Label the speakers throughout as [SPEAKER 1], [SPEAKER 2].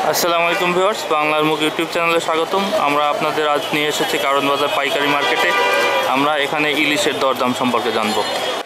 [SPEAKER 1] আসসালামু আলাইকুম ভিউয়ার্স, বাংলার মুখ ইউটিউব চ্যানেলে স্বাগতম। আমরা আপনাদের আজ নিয়ে এসেছি কারণ বাজার পাইকারি মার্কেটে। আমরা এখানে ইলিশের দরদাম সম্পর্কে জানবো।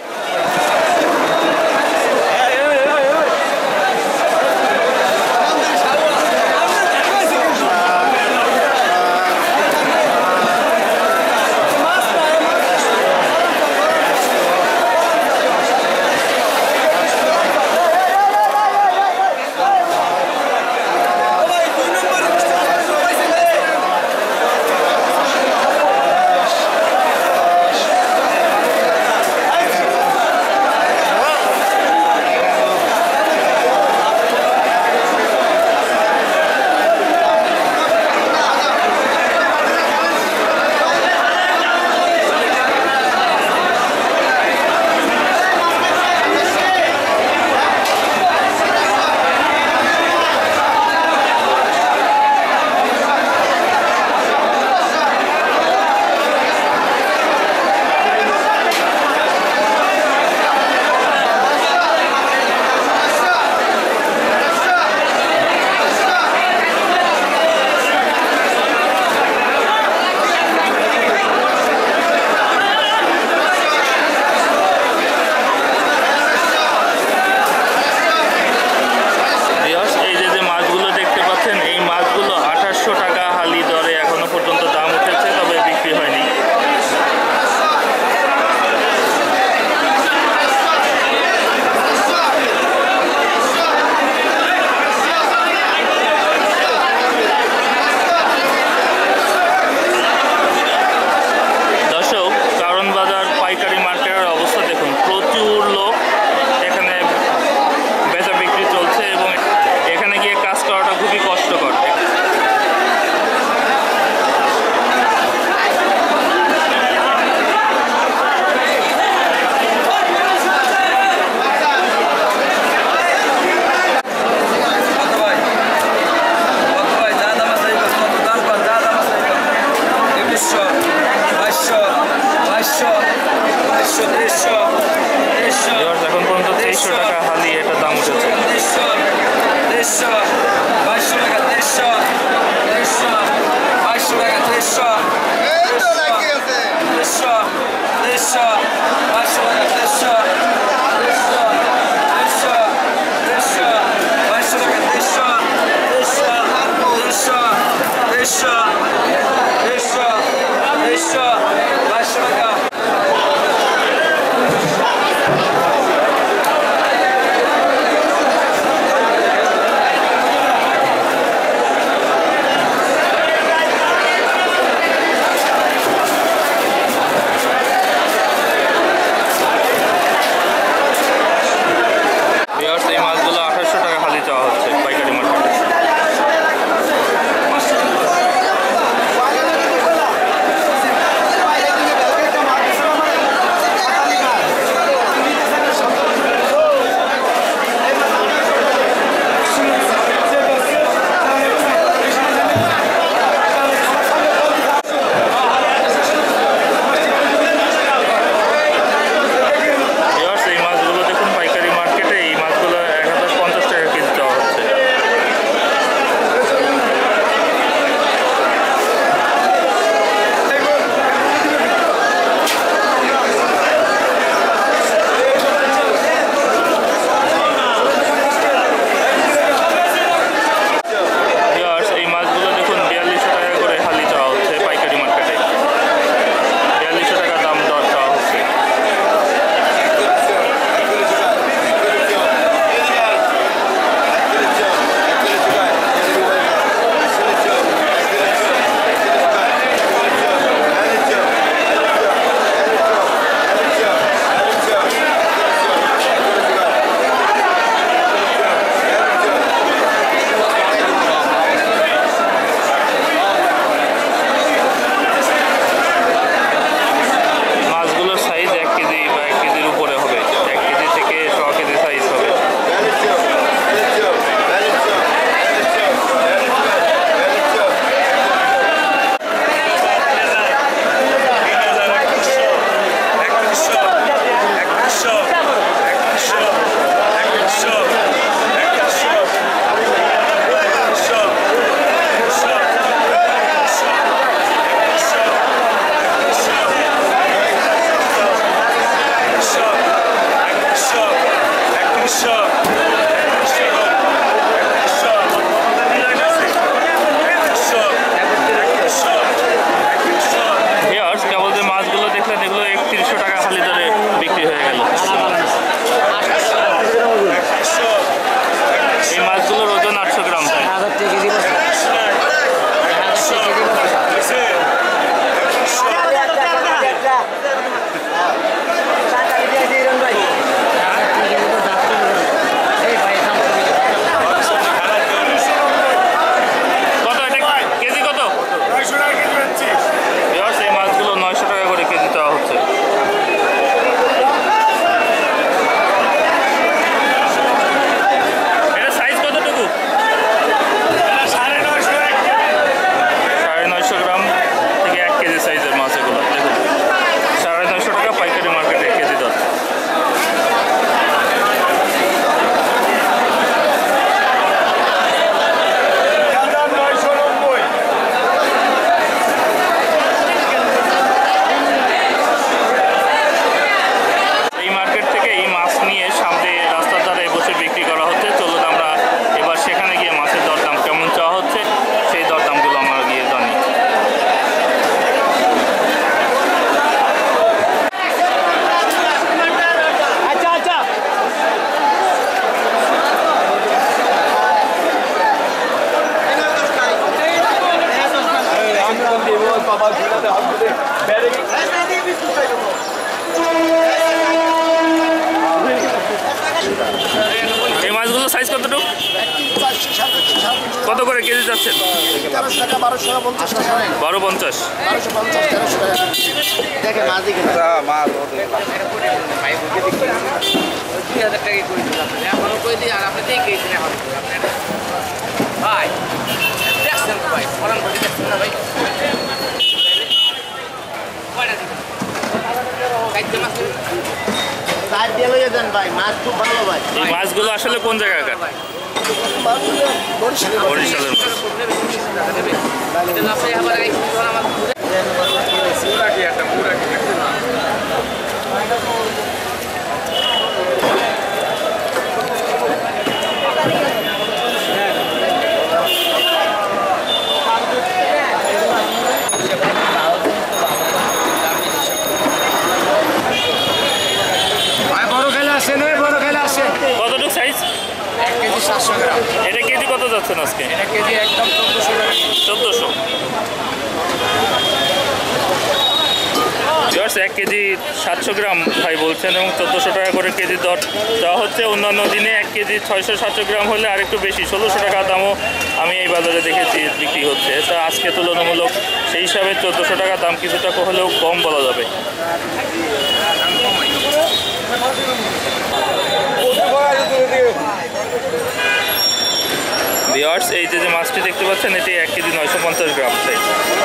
[SPEAKER 1] এখন পর্যন্ত 2300 টাকা হালি এটা দাম উঠেছে। কত করে কেজি যাচ্ছেন?
[SPEAKER 2] 1300 টাকা, 1200 টাকা, 50 টাকা,
[SPEAKER 1] 1250।
[SPEAKER 2] 1250, 1300 টাকা। দেখে মাছ দেখে মাছ
[SPEAKER 3] 2000 টাকা করে দিলাম এখনো কই দিই আর আপনি দেখে দিন এখন ভাই দেখছেন ভাই ফরান বডি দেখছেন না ভাই কয়টা দিবেন কাইতে মাছ
[SPEAKER 2] সাইড দিয়ে লইয়ে দেন ভাই, মাছ খুব ভালো ভাই।
[SPEAKER 1] এই মাছগুলো আসলে কোন জায়গাকার?
[SPEAKER 2] মাছগুলো বরিশালের মাছ।
[SPEAKER 1] বরিশালের মাছ।
[SPEAKER 3] এটা না পাই আবার এই আমার পুরা কি একটা পুরা কি দেখছেন না
[SPEAKER 1] কতটুকু সাইজ?
[SPEAKER 3] 1 কেজি 700 গ্রাম
[SPEAKER 1] এটা কেজি কত যাচ্ছেন আজকে?
[SPEAKER 3] এটা কেজি একদম 1400 টাকা
[SPEAKER 1] 1400। 1 কেজি 700 গ্রাম ভাই বলছেন এবং 1400 টাকা করে কেজি দর দেওয়া হচ্ছে। অন্যান্য দিনে 1 কেজি 600-700 গ্রাম হলে আরেকটু বেশি 1600 টাকা দামও আমি এই বাজারে দেখেছি বিক্রি হচ্ছে। তা আজকে তুলনামূলক সেই হিসাবে 1400 টাকা দাম কিছুটা হলেও কম বলা যাবে। ভিউয়ার্স, এই যে মাছটি দেখতে পাচ্ছেন এটি 1 কেজি 950 গ্রাম সাইজ।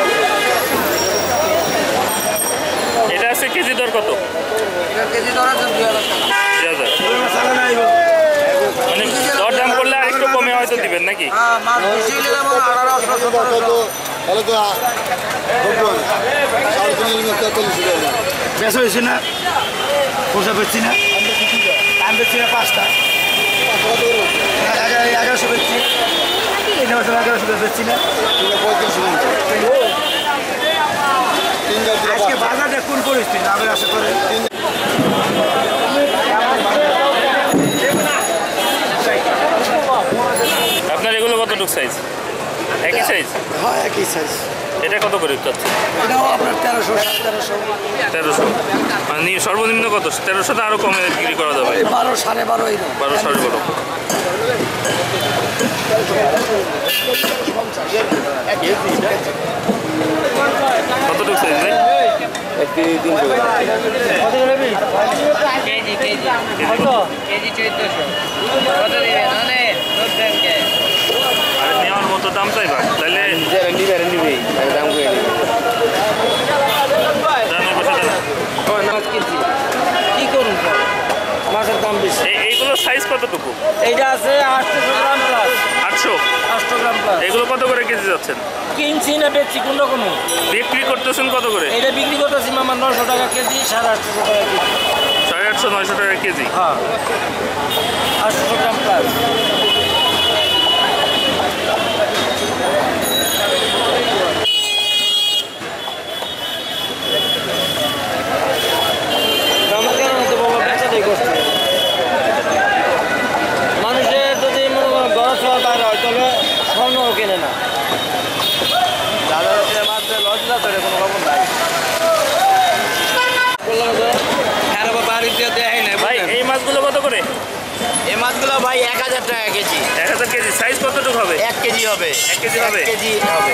[SPEAKER 1] এটা আছে কেজি দর কত?
[SPEAKER 3] এটা কেজি দর আছে 2000 টাকা
[SPEAKER 1] 2000। মানে দর দাম করলে আরেকটু কমে হয়তো দিবেন নাকি?
[SPEAKER 3] হ্যাঁ মাছ বেশি হলে যেমন 1800
[SPEAKER 2] বেচা হয়েছে না, পোষা বেচছি না, দাম বেচছি না 5টা, 1100 বেচছি, 1100 বেচছি না। আজকে বাজারটা কোন পরিস্থিতি না আমি আশা করি
[SPEAKER 1] আপনার এগুলো কতটুকু সাইজ? একই সাইজ?
[SPEAKER 2] হ্যাঁ একই সাইজ।
[SPEAKER 1] এটা কত করে যাচ্ছে?
[SPEAKER 2] এটাও আপনার 1300, 1350,
[SPEAKER 1] 1300। মানে সর্বনিম্ন কত? 1300টা আরও কমে বিক্রি করা যাবে?
[SPEAKER 2] 12, 12.5 এইরকম।
[SPEAKER 1] 12, 12.5। কতটুকু সাইজ ভাই?
[SPEAKER 3] কেজি কেজি কত কেজি 1400 কত দিবেন মানে রোড ব্যাংকে
[SPEAKER 1] আর নেওয়ার মতো দাম চাইবা তাহলে
[SPEAKER 3] দাম করে দিবেন
[SPEAKER 1] দামের পাশে
[SPEAKER 3] মাছ কিনছি কি করুন মাছের দাম বেশি
[SPEAKER 1] এইগুলো সাইজ কতটুকু?
[SPEAKER 3] এইটা আছে 800 গ্রাম প্লাস
[SPEAKER 1] 800
[SPEAKER 3] গ্রাম প্লাস
[SPEAKER 1] এগুলো কত করে কেজি যাচ্ছেন?
[SPEAKER 3] কিনছি না বেচছি কোন রকম
[SPEAKER 1] বিক্রি করতেছেন কত করে?
[SPEAKER 3] এটা বিক্রি করতেছি মামা 900 টাকা কেজি 850 টাকা কেজি
[SPEAKER 1] 850-900 টাকা কেজি।
[SPEAKER 3] হ্যাঁ 800 গ্রাম প্লাস মানুষের যদি ঘর সবার বাইরে হয় তাহলে স্বর্ণও কেনে না লজ্জা করে কোনো খবর নাই
[SPEAKER 1] ভাই এই মাছগুলো কত করে?
[SPEAKER 2] এই মাছগুলো ভাই 1000 টাকা কেজি।
[SPEAKER 1] 1000 কেজি। সাইজ কতটুকু হবে?
[SPEAKER 2] 1 কেজি হবে।
[SPEAKER 1] 1 কেজি হবে?
[SPEAKER 2] 1 কেজি হবে।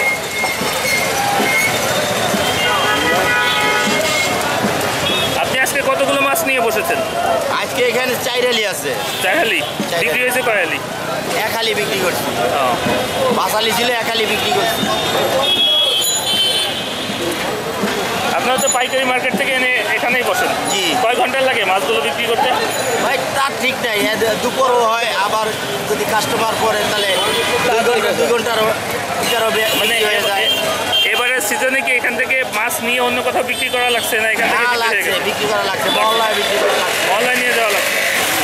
[SPEAKER 1] আপনি আজকে কতগুলো মাছ নিয়ে বসেছেন?
[SPEAKER 2] আজকে এখানে 4 হালি আছে।
[SPEAKER 1] 4 হালি? বিক্রি হয়েছে কয় হালি?
[SPEAKER 2] 1 হালি বিক্রি করছি।
[SPEAKER 1] ও,
[SPEAKER 2] 5 হালি ছিল, 1 হালি বিক্রি করছি।
[SPEAKER 1] আপনারা তো পাইকারি মার্কেট থেকে এনে এখানেই বসেন?
[SPEAKER 2] জি।
[SPEAKER 1] কয় ঘন্টা লাগে মাছগুলো বিক্রি করতে?
[SPEAKER 2] ভাই তার ঠিক নাই, দুপুরও হয়, আবার যদি কাস্টমার পরে তাহলে 2 ঘন্টারও
[SPEAKER 1] মানে
[SPEAKER 2] হয়ে যায়।
[SPEAKER 1] এবারে সিজনে কি এখান থেকে মাছ নিয়ে অন্য কোথাও বিক্রি করা লাগছে না এখান থেকে
[SPEAKER 2] লাগছে, বিক্রি করা লাগছে, মহল্লায় বিক্রি করা লাগছে।
[SPEAKER 1] অনলাইন নিয়ে যাওয়া লাগছে?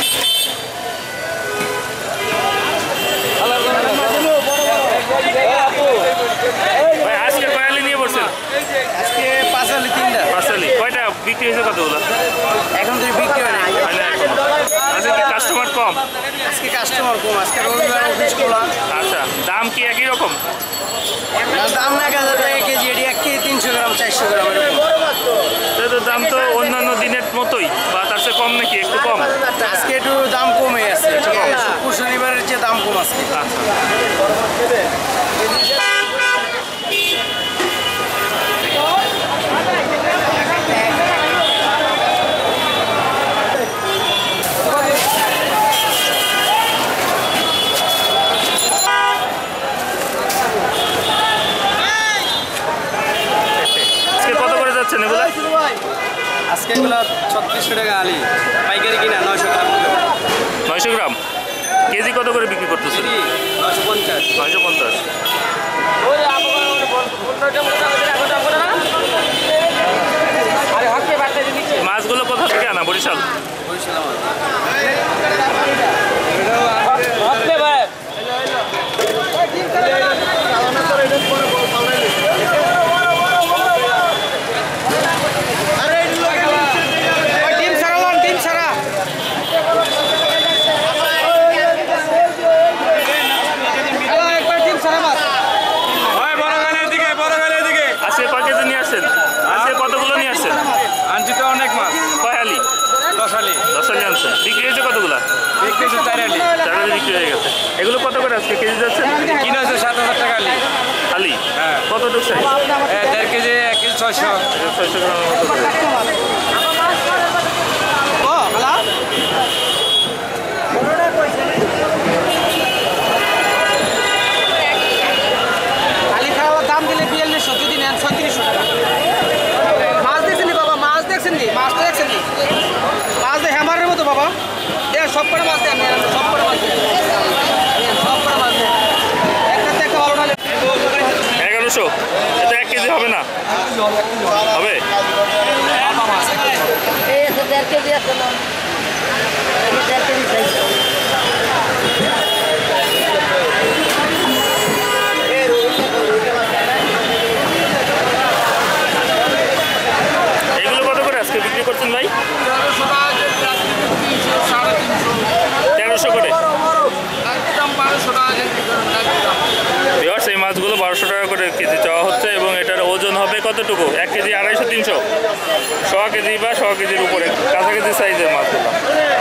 [SPEAKER 1] ভাই আজকে কয় হালি নিয়ে বসছেন?
[SPEAKER 3] আজকে 5 হালি 3টা
[SPEAKER 1] 5 হালি। কয়টা বিক্রি হয়েছে কতগুলো?
[SPEAKER 3] এখন তো বিক্রি হয় না
[SPEAKER 1] আজকে কি কাস্টমার কম?
[SPEAKER 3] আজকে কাস্টমার কম আজকে রবিবার অফিস খোলা
[SPEAKER 1] আচ্ছা, দাম কি একই রকম?
[SPEAKER 3] দাম 1000 টাকা কেজি এটি 1 কেজি 300 গ্রাম 400 গ্রাম এরকম
[SPEAKER 1] তো দাম তো অন্যান্য দিনের মতোই বা তার চেয়ে কম নাকি? একটু কম?
[SPEAKER 3] আজকে একটু দাম কমে আছে ঠিক আছে শুক্র শনিবারের যে দাম দাম কম আছে।
[SPEAKER 1] আচ্ছা আজকে কত করে যাচ্ছেন এগুলো?
[SPEAKER 3] আজকে এগুলো 3600 টাকা আলি, পাইকারি কিনা 900 গ্রাম কিলো।
[SPEAKER 1] 900 গ্রাম কেজি কত করে বিক্রি করতেছেন?
[SPEAKER 3] 950।
[SPEAKER 1] 950। মাছগুলো কোথা থেকে আনা? বরিশাল? আজকে কয় কেজি নিয়ে আসছেন? আজকে কতগুলো নিয়ে আসছেন?
[SPEAKER 3] আনছি তো অনেক মাছ,
[SPEAKER 1] কয় আলি?
[SPEAKER 3] 10 আলি
[SPEAKER 1] 10 আলি আনছেন। বিক্রি হয়েছে কতগুলো?
[SPEAKER 3] বিক্রি হচ্ছে 4 আলি।
[SPEAKER 1] 4 আলি বিক্রি হয়ে গেছে। এগুলো কত করে আজকে কেজি যাচ্ছে?
[SPEAKER 3] কিনা হচ্ছে 7000 টাকা আলি।
[SPEAKER 1] আলি
[SPEAKER 3] হ্যাঁ।
[SPEAKER 1] কতটুকু সাইজ?
[SPEAKER 3] 1.5 KG 1 KG 600।
[SPEAKER 1] 600 গ্রামের মতো করে।
[SPEAKER 4] আলি খাওয়ার দাম দিলে 4200, যদি নেন 3600 টাকা। মাছ দেখছেন নি বাবা? মাছ দেখছেন নি? মাছ তো দেখছেন নি? মাছ দিয়ে হ্যামারের মতো বাবা। সব করে মাছ দেন, সব করে মাছ দেন, সব করে মাছ দেন। একটাতে একটা ভালো নাহলে
[SPEAKER 1] 1100। এটা 1 কেজি হবে না? হবে? এগুলো কত করে আজকে বিক্রি করছেন ভাই? 1300 করে। ভিউয়ার্স, এই মাছগুলো 1200 টাকা করে কেজি চাওয়া হচ্ছে এবং এটার ওজন হবে কতটুকু? 1 কেজি 250 300, 100 কেজি বা 100 কেজির উপরে কাছাকাছি সাইজের মাছগুলো।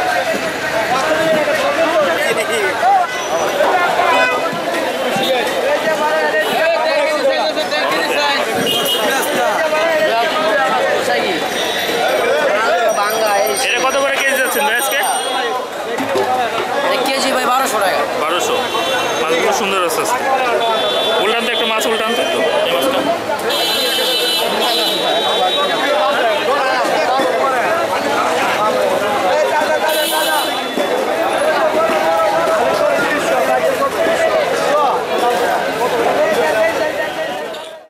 [SPEAKER 1] এটা কত করে কেজি যাচ্ছেন ভাই আজকে?
[SPEAKER 4] কেজি ভাই 1200 টাকা।
[SPEAKER 1] 1200। মাছগুলো সুন্দর আছে আজকে।